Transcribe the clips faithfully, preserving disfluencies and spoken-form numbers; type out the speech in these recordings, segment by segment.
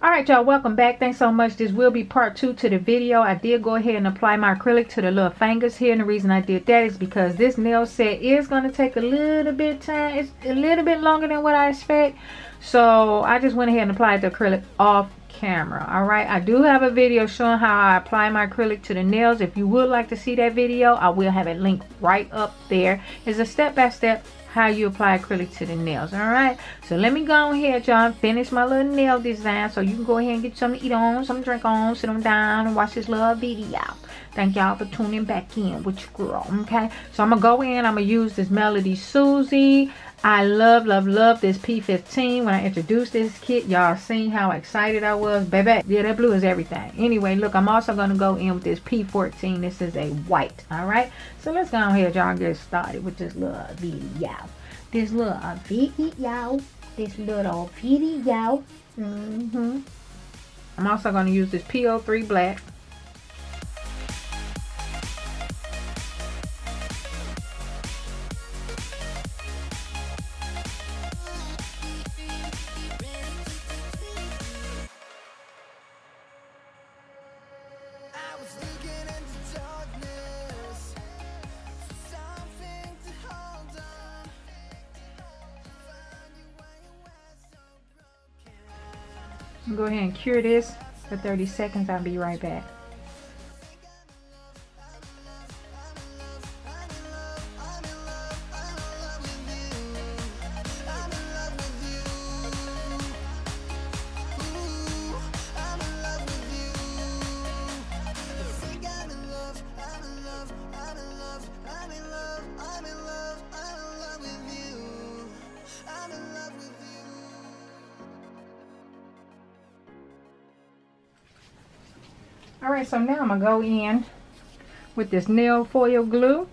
All right, y'all, welcome back. Thanks so much. This will be part two to the video. I did go ahead and apply my acrylic to the little fingers here, and the reason I did that is because this nail set is going to take a little bit time. It's a little bit longer than what I expect, so I just went ahead and applied the acrylic off camera. All right, I do have a video showing how I apply my acrylic to the nails. If you would like to see that video, I will have it linked right up there. It's a step-by-step how you apply acrylic to the nails. All right, so let me go ahead, y'all, and finish my little nail design so you can go ahead and get something to eat on, something to drink on, sit on down and watch this little video. Thank y'all for tuning back in with your girl. Okay, so I'm gonna go in, I'm gonna use this Melody Susie. I love love love this P fifteen. When I introduced this kit, y'all seen how excited I was, baby. Yeah, that blue is everything. Anyway, look, I'm also gonna go in with this P fourteen. This is a white. All right, so let's go ahead, y'all, get started with this little video. This little video. This little video. Mm-hmm. I'm also gonna use this P oh three black. Go ahead and cure this for thirty seconds. I'll be right back. Alright, so now I'm going to go in with this nail foil glue.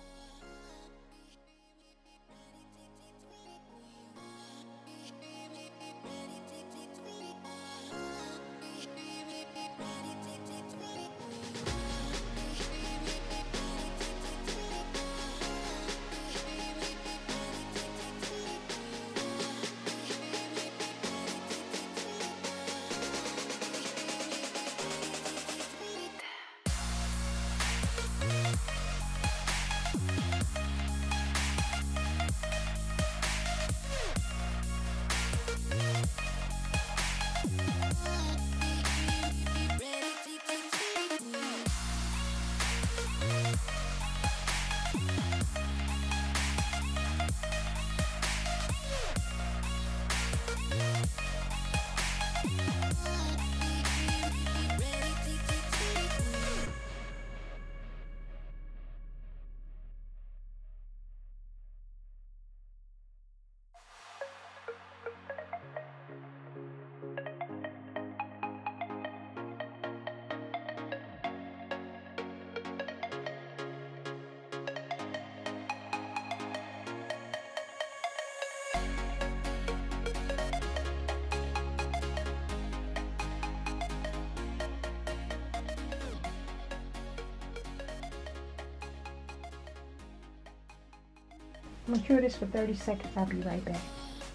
I'm going to cure this for thirty seconds. I'll be right back.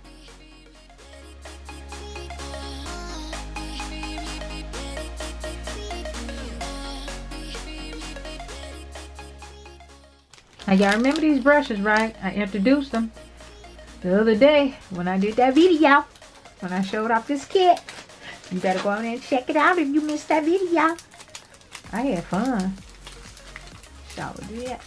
Now y'all remember these brushes, right? I introduced them the other day when I did that video. When I showed off this kit. You better go on and check it out if you missed that video. I had fun. So yeah.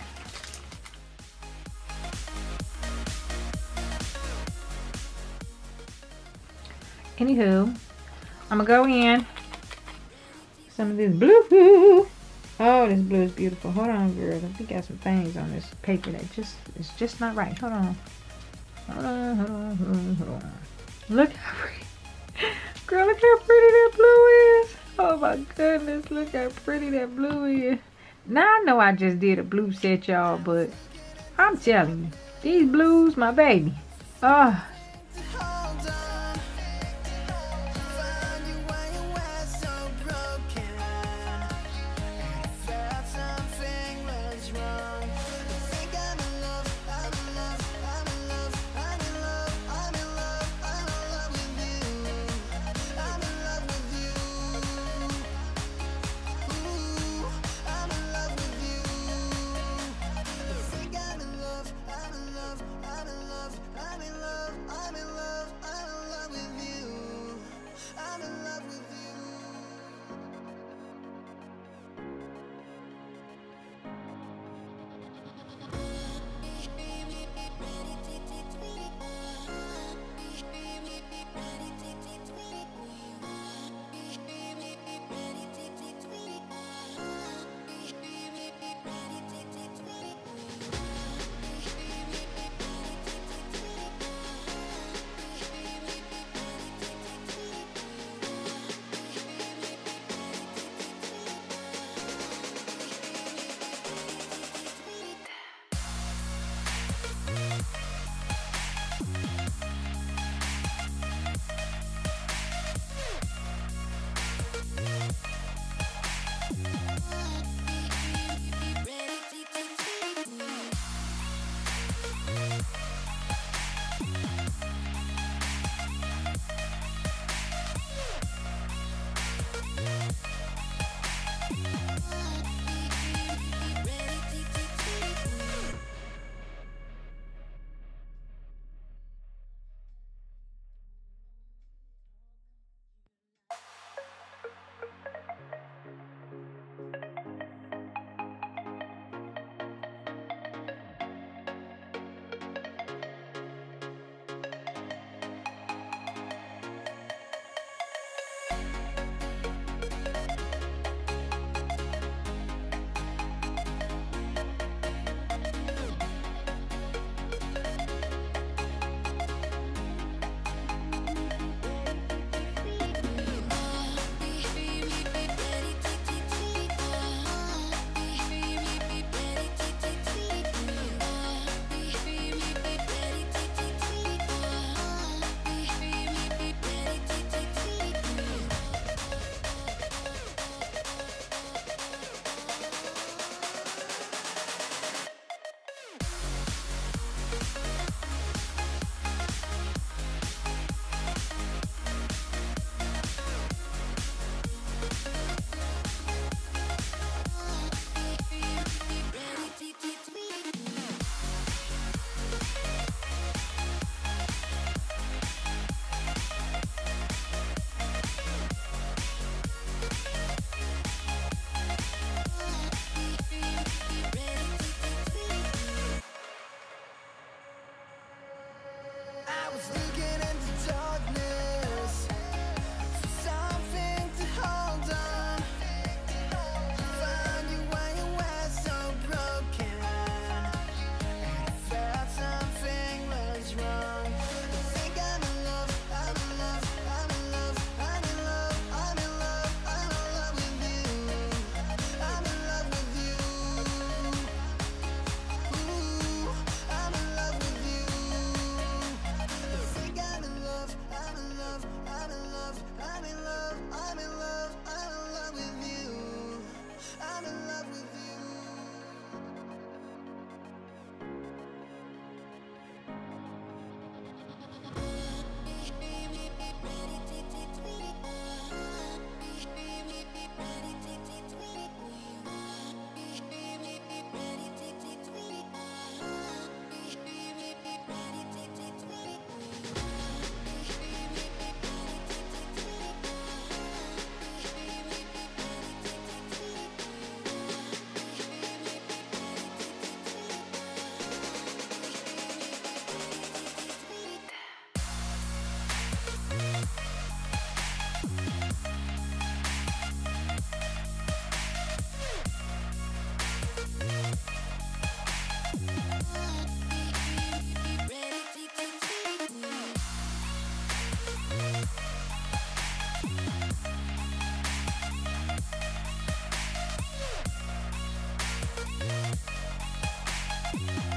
Anywho, I'm gonna go in some of this blue. Oh, this blue is beautiful. Hold on, girl. I think I got some things on this paper that just it's just not right. Hold on. Hold on, hold on, hold on, hold on. Look how pretty. Girl, look how pretty that blue is. Oh my goodness, look how pretty that blue is. Now I know I just did a blue set, y'all, but I'm telling you, these blues, my baby. Oh.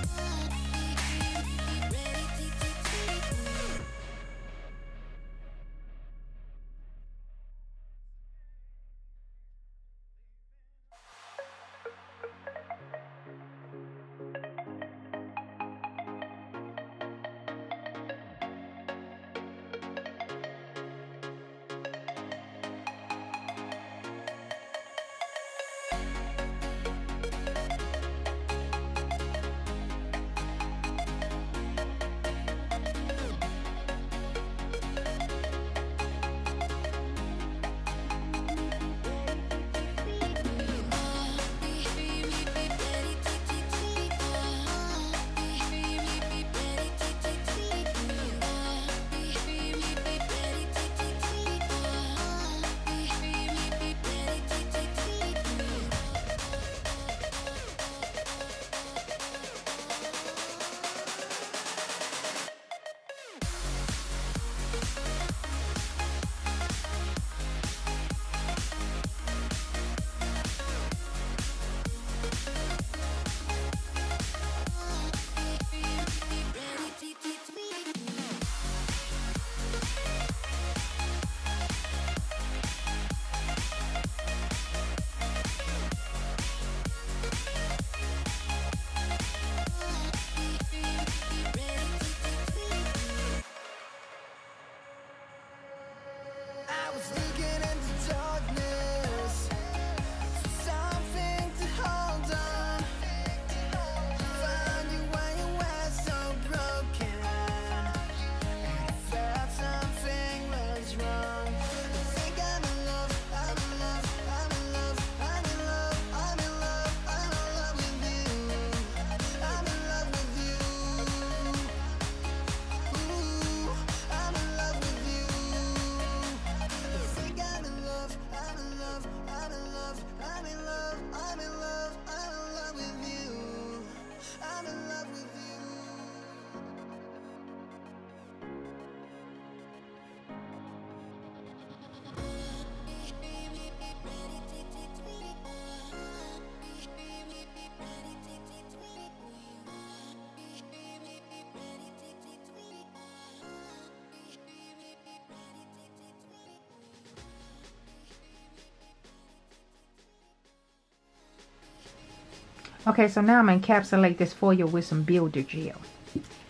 Okay, so now I'm going to encapsulate this foil with some builder gel.